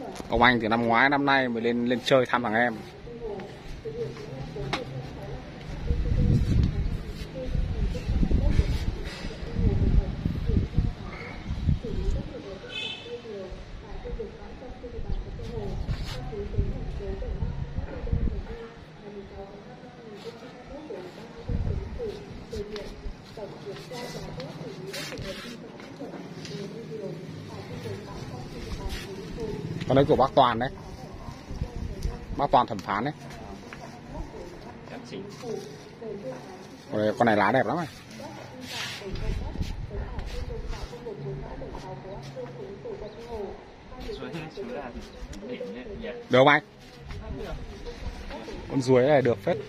Ông anh từ năm ngoái năm nay mới lên chơi thăm thằng em. Con đấy của bác Toàn đấy, bác Toàn thẩm phán đấy. Con này lá đẹp lắm này. Được không anh? Con ruồi này được phết.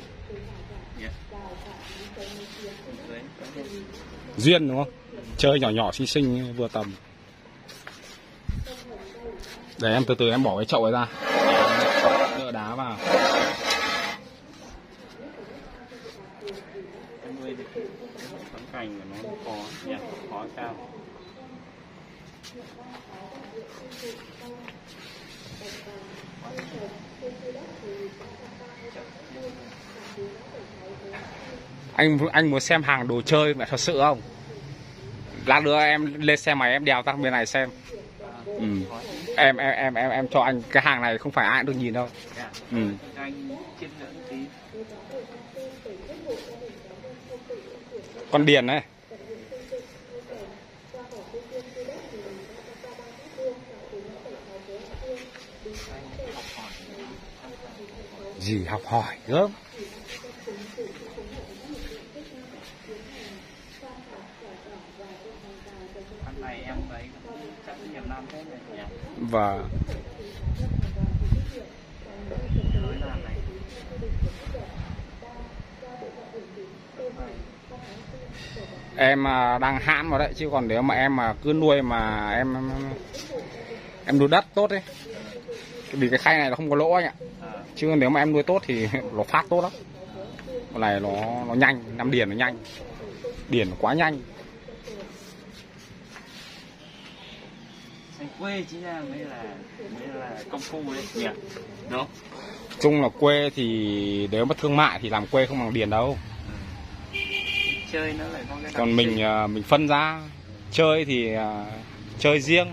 Duyên đúng không? Chơi nhỏ nhỏ xinh xinh vừa tầm. Để em từ từ em bỏ cái chậu ấy ra, đỡ đá vào. Nuôi thì con cành của nó khó nhỉ, khó cao. Anh muốn xem hàng đồ chơi mẹ thật sự không? Lát nữa em lên xe máy em đèo sang bên này xem. Em cho anh cái hàng này không phải ai cũng được nhìn đâu. Con điền này. Gì học hỏi gớm. Con này em thấy chắc nhiều năm thế này nhỉ. Và em đang hãm vào đấy, chứ còn nếu mà em mà cứ nuôi mà em nuôi đất tốt ấy, vì cái khay này nó không có lỗ anh ạ. Chứ nếu mà em nuôi tốt thì nó phát tốt lắm. Con này nó nhanh, năm điền nó nhanh, điền nó quá nhanh. Quê chính ra mới là công phu đấy nhỉ, đúng không? Chung là quê thì nếu mà thương mại thì làm quê không bằng điền đâu. Chơi nó lại có cái còn mình phân ra chơi thì chơi riêng.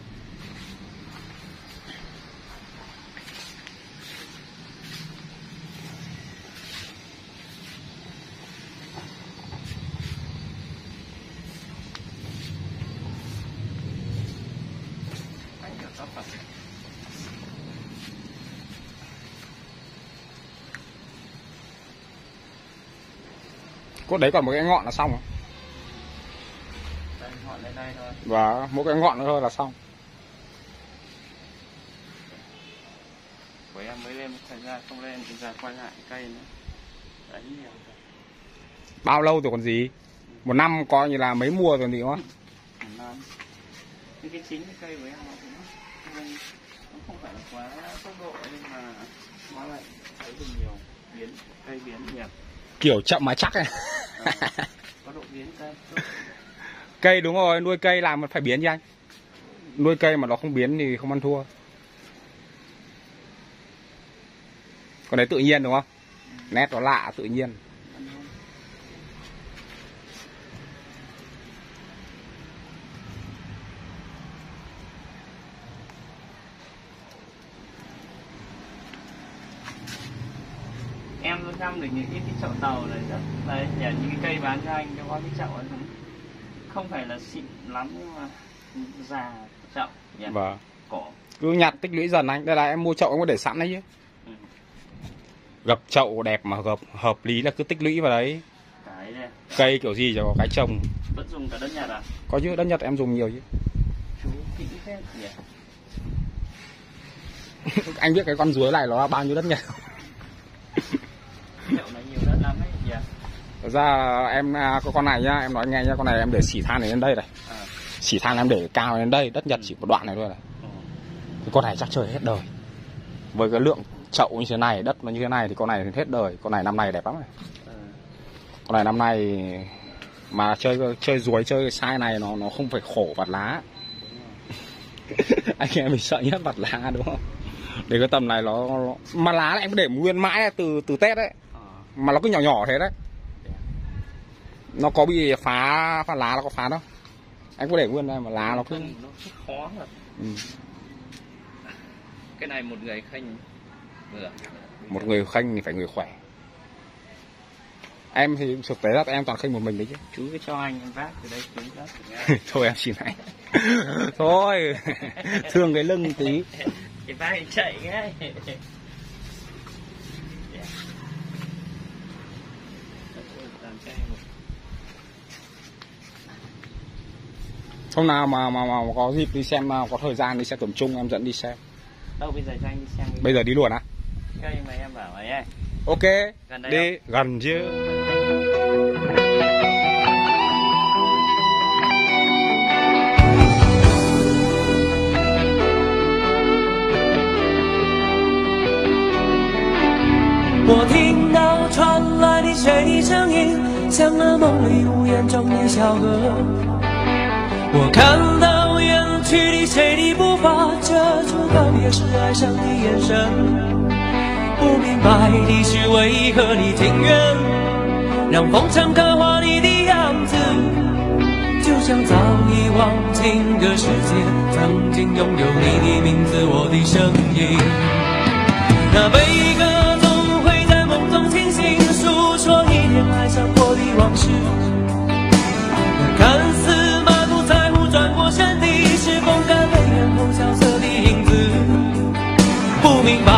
Cốt đấy còn một cái ngọn là xong rồi. Ngọn lên đây thôi. Và mỗi cái ngọn nữa thôi là xong. Với em mới lên một thời gian không lên thì giờ quay lại cây nữa. Đấy nhiều. Bao lâu rồi còn gì? Một năm coi như là mấy mùa rồi gì không? Một năm. Cái chính cái cây với em nó không phải là quá tốc độ nhưng mà nó lại thấy được nhiều biến, cây biến nhiều. Kiểu chậm mà chắc này. Có độ biến cây. Cây đúng rồi, nuôi cây làm phải biến chứ anh. Nuôi cây mà nó không biến thì không ăn thua. Còn đấy tự nhiên đúng không? Nét nó lạ, tự nhiên. Em thăm được những cái chậu tàu này rất đấy, nhờ những cái cây bán cho anh cho có cái chậu ấy không phải là xịn lắm nhưng mà già chậu nhỉ. Vâng. Cổ. Cứ nhặt tích lũy dần anh. Đây là em mua chậu em có để sẵn đấy chứ. Gập chậu đẹp mà gập hợp lý là cứ tích lũy vào đấy. Cây kiểu gì cho có cái trồng. Vẫn dùng cả đất Nhật à? Có chứ, đất Nhật em dùng nhiều chứ. Chú kỹ phết nhỉ. Anh biết cái con ruồi này nó là bao nhiêu đất Nhật không? Chậu này nhiều đất lắm đấy nhỉ. Thật ra em có con này nhá, em nói nghe nhá, con này em để xỉ than này lên đây này. Xỉ than em để cao lên đây, đất Nhật chỉ một đoạn này thôi này. Thì con này chắc chơi hết đời. Với cái lượng chậu như thế này, đất nó như thế này thì con này hết đời. Con này năm nay đẹp lắm này. Con này năm nay mà chơi ruồi chơi sai này nó không phải khổ vặt lá. Anh em mình sợ nhất vặt lá đúng không? Để cái tầm này nó mà lá này em cứ để nguyên mãi từ Tết đấy. Mà nó cứ nhỏ nhỏ thế đấy. Nó có bị phá lá, nó có phá đâu. Anh cứ để nguyên đây mà lá nó cứ khó thật. Cái này một người khanh vừa. Một người khanh thì phải người khỏe. Em thì thực tế là em toàn khênh một mình đấy chứ. Chú cứ cho anh em vác từ đây chú vác. Thôi em xin anh. Thôi thương cái lưng tí. Cái vác anh chạy ngay. Hôm nào mà có dịp đi xem, có thời gian đi xe tuần trung em dẫn đi xem. Đâu bây giờ cho anh đi xem. Bây giờ đi luôn á? Cây mà em bảo ấy. Ok, gần đây đi không? Gần chứ. 我听到传来的谁的声音，像那梦里呜咽中的小河。我看到远去的谁的步伐，遮住告别时哀伤的眼神。不明白的是为何你情愿让风尘刻画你的样子，就像早已忘情的世界，曾经拥有你的名字，我的声音。那悲歌总会在梦中清醒，诉说一点爱上过的往事。那看似满不在乎转过身的是风干泪眼后萧瑟的影子，不明白